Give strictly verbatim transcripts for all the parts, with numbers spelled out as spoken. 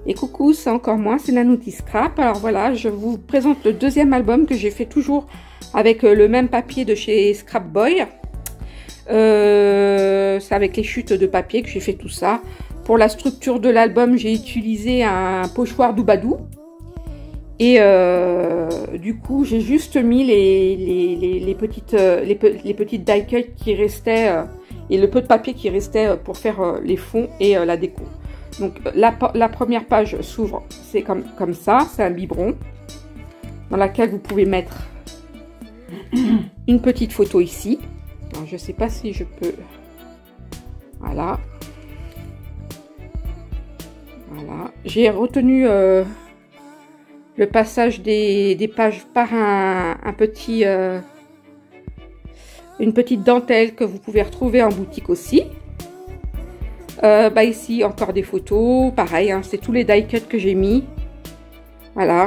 Et coucou, c'est encore moi, c'est Nanouti Scrap. Alors voilà, je vous présente le deuxième album que j'ai fait toujours avec le même papier de chez Scrap Boy. Euh, c'est avec les chutes de papier que j'ai fait tout ça. Pour la structure de l'album, j'ai utilisé un pochoir Doubadou. Et euh, du coup, j'ai juste mis les, les, les, les petites, les, les petites die cut qui restaient euh, et le peu de papier qui restait pour faire euh, les fonds et euh, la déco. Donc la, la première page s'ouvre, c'est comme, comme ça, c'est un biberon dans laquelle vous pouvez mettre une petite photo ici. Alors, je ne sais pas si je peux... Voilà. Voilà. J'ai retenu euh, le passage des, des pages par un, un petit... Euh, une petite dentelle que vous pouvez retrouver en boutique aussi. Euh, bah ici encore des photos, pareil, hein, c'est tous les die cuts que j'ai mis. Voilà.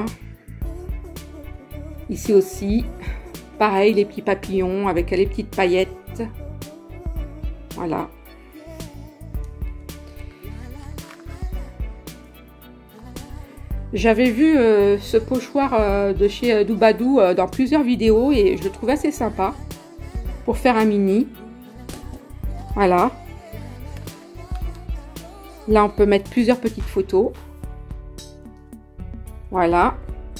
Ici aussi, pareil, les petits papillons avec les petites paillettes. Voilà. J'avais vu euh, ce pochoir euh, de chez euh, Doubadou euh, dans plusieurs vidéos et je le trouve assez sympa pour faire un mini. Voilà. Là, on peut mettre plusieurs petites photos. Voilà.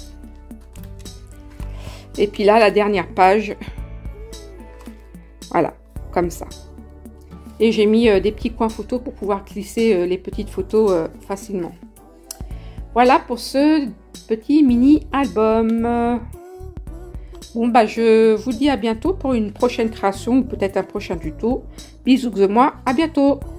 Et puis là, la dernière page. Voilà, comme ça. Et j'ai mis euh, des petits coins photos pour pouvoir glisser euh, les petites photos euh, facilement. Voilà pour ce petit mini album. Bon, bah, je vous dis à bientôt pour une prochaine création ou peut-être un prochain tuto. Bisous de moi, à bientôt.